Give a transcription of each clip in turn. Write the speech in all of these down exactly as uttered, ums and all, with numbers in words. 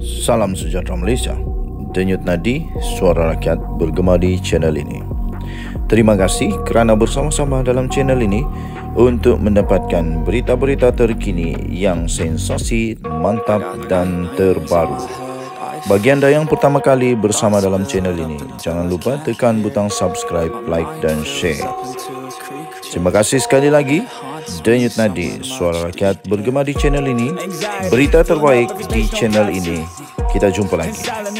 Salam sejahtera Malaysia. Denyut nadi suara rakyat bergema di channel ini. Terima kasih kerana bersama-sama dalam channel ini untuk mendapatkan berita-berita terkini yang sensasi, mantap dan terbaru. Bagi anda yang pertama kali bersama dalam channel ini, jangan lupa tekan butang subscribe, like dan share. Terima kasih sekali lagi. Denyut nadi suara rakyat bergema di channel ini. Berita terbaik di channel ini. Kita jumpa lagi.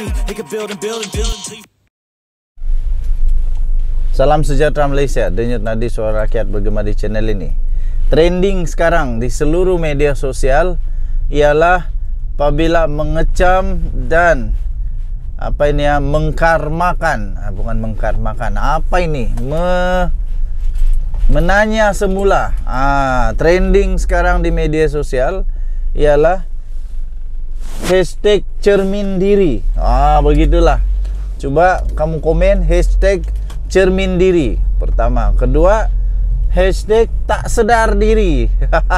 Salam sejahtera Malaysia. Denyut nadi suara rakyat bergema di channel ini. Trending sekarang di seluruh media sosial ialah apabila mengecam dan apa ini ya, mengkarmakan, ah, bukan mengkarmakan. Apa ini? Me menanya semula. Ah, trending sekarang di media sosial ialah hashtag cermin diri. Ah, begitulah. Coba kamu komen hashtag cermin diri. Pertama, kedua hashtag tak sedar diri.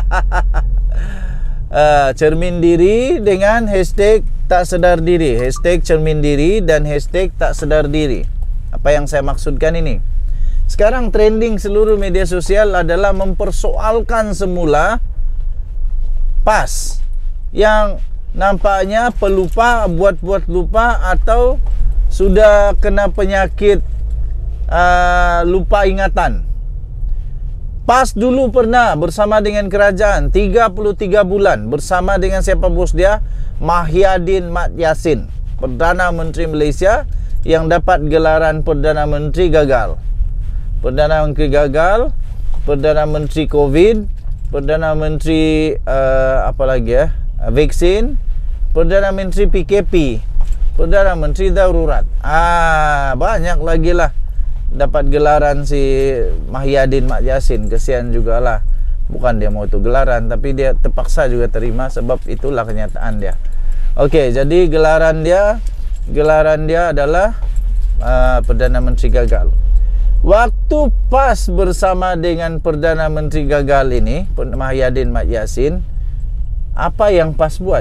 uh, cermin diri dengan hashtag tak sedar diri. Hashtag cermin diri dan hashtag tak sedar diri. Apa yang saya maksudkan ini? Sekarang trending seluruh media sosial adalah mempersoalkan semula PAS yang nampaknya pelupa, buat-buat lupa atau sudah kena penyakit uh, lupa ingatan. PAS dulu pernah bersama dengan kerajaan tiga puluh tiga bulan bersama dengan siapa bos dia? Mahyadin Mat Yassin, Perdana Menteri Malaysia yang dapat gelaran Perdana Menteri gagal. Perdana Menteri gagal, Perdana Menteri Covid, Perdana Menteri uh, apa lagi ya? Vaksin, Perdana Menteri P K P, Perdana Menteri Darurat. Ah, banyak lagi lah dapat gelaran si Mahyadin Mat Yassin. Kesian jugalah. Bukan dia mau itu gelaran, tapi dia terpaksa juga terima sebab itulah kenyataan dia. Okey, jadi gelaran dia gelaran dia adalah uh, Perdana Menteri gagal. Waktu PAS bersama dengan Perdana Menteri gagal ini, Mahyadin Mat Yassin, apa yang PAS buat?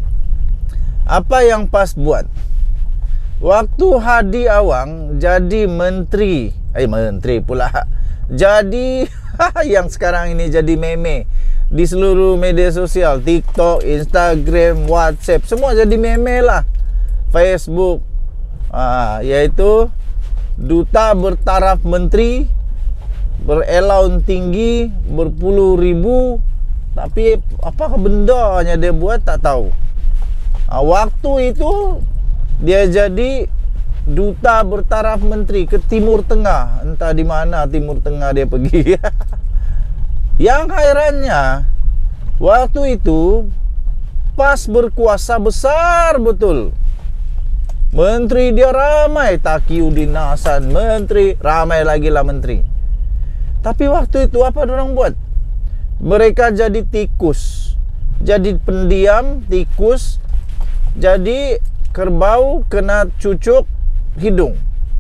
Apa yang PAS buat? Waktu Hadi Awang jadi menteri, eh menteri pula, jadi yang sekarang ini jadi meme di seluruh media sosial, TikTok, Instagram, WhatsApp, semua jadi meme lah. Facebook, ah, yaitu duta bertaraf menteri, berelaun tinggi, berpuluh ribu, tapi apa bendanya dia buat tak tahu. Ha, waktu itu dia jadi duta bertaraf menteri ke Timur Tengah, entah di mana Timur Tengah dia pergi. Yang herannya, waktu itu PAS berkuasa besar betul. Menteri dia ramai, Taqiyuddin Hasan menteri, ramai lagi lah menteri. Tapi waktu itu apa orang buat? Mereka jadi tikus, jadi pendiam, tikus, jadi kerbau kena cucuk hidung.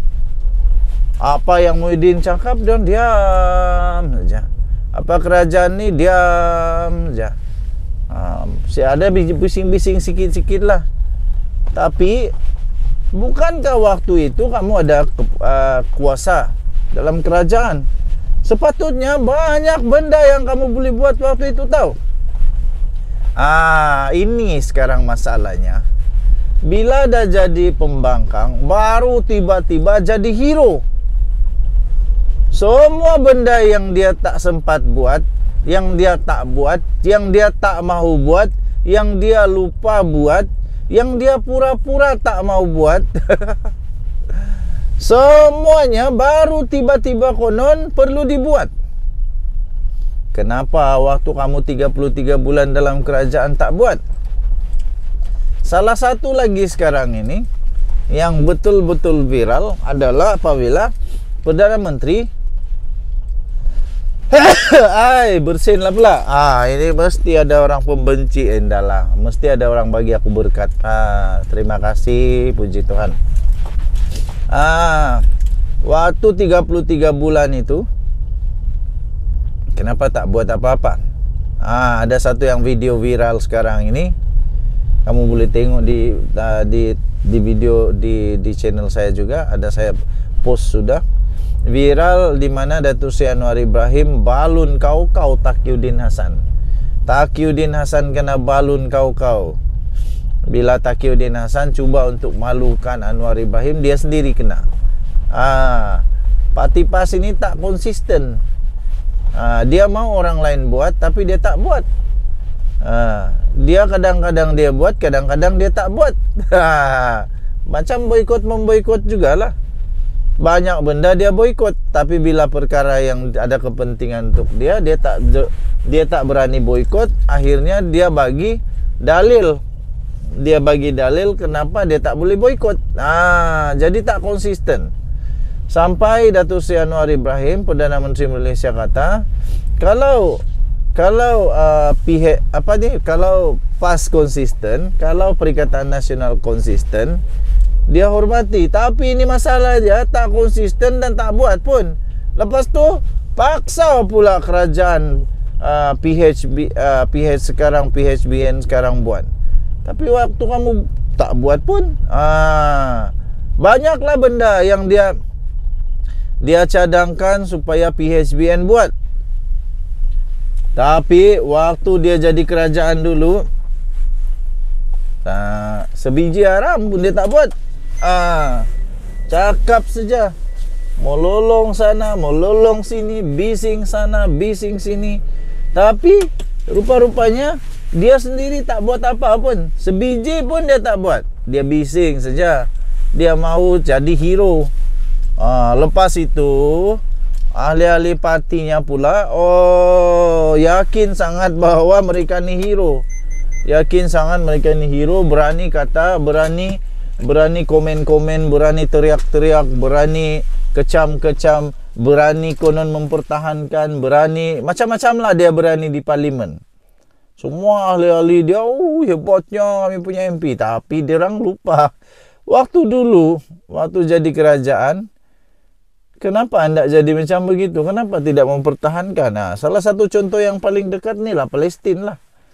Apa yang Muhyiddin cakap dan diam saja. Apa kerajaan ni diam saja. Um, si ada bising-bising sikit-sikit lah. Tapi bukankah waktu itu kamu ada uh, kuasa dalam kerajaan? Sepatutnya banyak benda yang kamu boleh buat waktu itu, tahu? Ah, ini sekarang masalahnya. Bila dah jadi pembangkang, baru tiba-tiba jadi hero. Semua benda yang dia tak sempat buat, yang dia tak buat, yang dia tak mahu buat, yang dia lupa buat, yang dia pura-pura tak mau buat, semuanya baru tiba-tiba konon perlu dibuat. Kenapa waktu kamu tiga puluh tiga bulan dalam kerajaan tak buat? Salah satu lagi sekarang ini yang betul-betul viral adalah apabila Perdana Menteri Ay, bersin lah pula. Ah, ini mesti ada orang pembenci endalah. Mesti ada orang bagi aku berkat. Ah, terima kasih, puji Tuhan. Ah, waktu tiga puluh tiga bulan itu kenapa tak buat apa-apa? Ah, ada satu yang video viral sekarang ini. Kamu boleh tengok di uh, di di video di di channel saya juga, ada saya post sudah viral di mana Datuk Seri Anwar Ibrahim balun kau-kau Taqiyuddin Hasan. Taqiyuddin Hasan kena balun kau-kau. Bila Taqiyuddin Hasan cuba untuk malukan Anwar Ibrahim, dia sendiri kena. Ah, Parti PAS ini tak konsisten. Ah, dia mau orang lain buat tapi dia tak buat. Ah, dia kadang-kadang dia buat, kadang-kadang dia tak buat. Macam boikot memboikot jugalah. Banyak benda dia boikot, tapi bila perkara yang ada kepentingan untuk dia, dia tak dia tak berani boikot. Akhirnya dia bagi dalil. Dia bagi dalil kenapa dia tak boleh boikot. Ah, jadi tak konsisten. Sampai Datuk Seri Anwar Ibrahim, Perdana Menteri Malaysia, kata kalau kalau uh, pihak apa ni, kalau PAS konsisten, kalau Perikatan Nasional konsisten, dia hormati. Tapi ini masalah dia tak konsisten dan tak buat pun. Lepas tu paksa pula kerajaan uh, P H B uh, P H sekarang P H B N sekarang buat. Tapi waktu kamu tak buat pun, ah, banyaklah benda yang dia dia cadangkan supaya P H B N buat. Tapi waktu dia jadi kerajaan dulu, ah, sebiji haram pun dia tak buat. Ah, cakap saja, mau lolong sana, mau lolong sini, bising sana, bising sini. Tapi rupa-rupanya dia sendiri tak buat apa pun. Sebiji pun dia tak buat. Dia bising saja. Dia mau jadi hero. Ah, lepas itu ahli-ahli partinya pula, oh, yakin sangat bahawa mereka ni hero. Yakin sangat mereka ni hero, berani kata, berani berani komen-komen, berani teriak-teriak, berani kecam-kecam, berani konon mempertahankan, berani macam-macam lah dia berani di parlimen. Semua ahli-ahli dia, oh, hebatnya kami punya M P. Tapi dia orang lupa, waktu dulu, waktu jadi kerajaan, kenapa anda jadi macam begitu? Kenapa tidak mempertahankan? Nah, salah satu contoh yang paling dekat ni lah Palestin lah.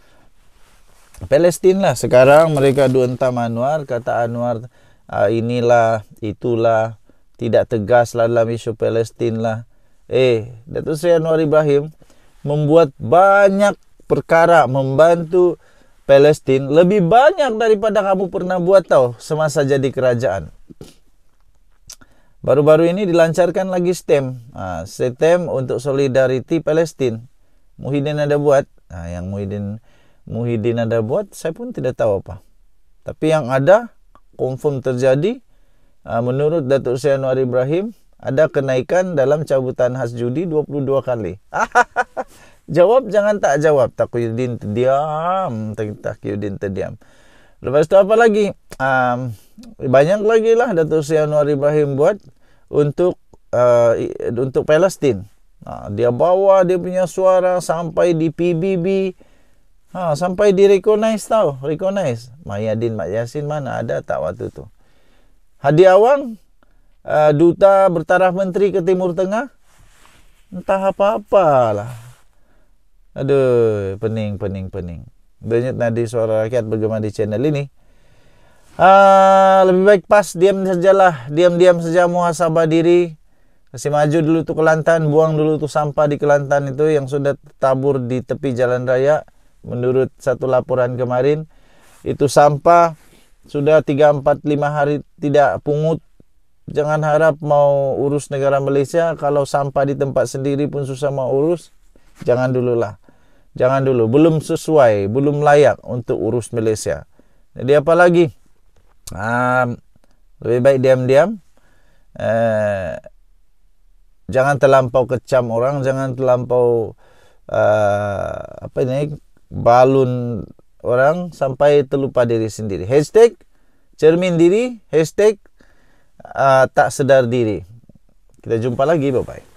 Palestin lah. Sekarang mereka dua entam Anwar, kata Anwar, ah, inilah, itulah, tidak tegas lah dalam isu Palestin lah. Eh, Datuk Seri Anwar Ibrahim membuat banyak perkara membantu Palestin, lebih banyak daripada kamu pernah buat tau semasa jadi kerajaan. Baru-baru ini dilancarkan lagi STEM, ha, STEM untuk Solidarity Palestin. Muhyiddin ada buat, ha, yang Muhyiddin Muhyiddin ada buat, saya pun tidak tahu apa. Tapi yang ada confirm terjadi, ha, menurut Datuk Seri Anwar Ibrahim, ada kenaikan dalam cabutan khas judi dua puluh dua kali. Jawab jangan tak jawab. Taqiyuddin terdiam, Taqiyuddin terdiam. Lepas itu apa lagi? Um, banyak lagi lah Datuk Seri Anwar Ibrahim buat untuk uh, untuk Palestin. Nah, dia bawa dia punya suara sampai di P B B, ha, sampai di recognize tau, recognize. Mayadin Mat Yassin mana ada tak waktu tu? Hadi Awang, uh, duta bertaraf menteri ke Timur Tengah, entah apa-apalah. Aduh, pening, pening, pening. Denyut nadi suara rakyat bergema di channel ini. Ah, lebih baik PAS diam sajalah, diam-diam saja, muhasabah diri. Kasih maju dulu tu Kelantan, buang dulu tu sampah di Kelantan itu yang sudah tabur di tepi jalan raya. Menurut satu laporan kemarin, itu sampah sudah tiga, empat, lima hari tidak pungut. Jangan harap mau urus negara Malaysia, kalau sampah di tempat sendiri pun susah mau urus. Jangan dululah. Jangan dulu, belum sesuai, belum layak untuk urus Malaysia. Jadi apa lagi? Um, lebih baik diam-diam. Uh, jangan terlampau kecam orang, jangan terlampau uh, apa ini, balun orang sampai terlupa diri sendiri. Hashtag cermin diri, hashtag uh, tak sedar diri. Kita jumpa lagi, bye-bye.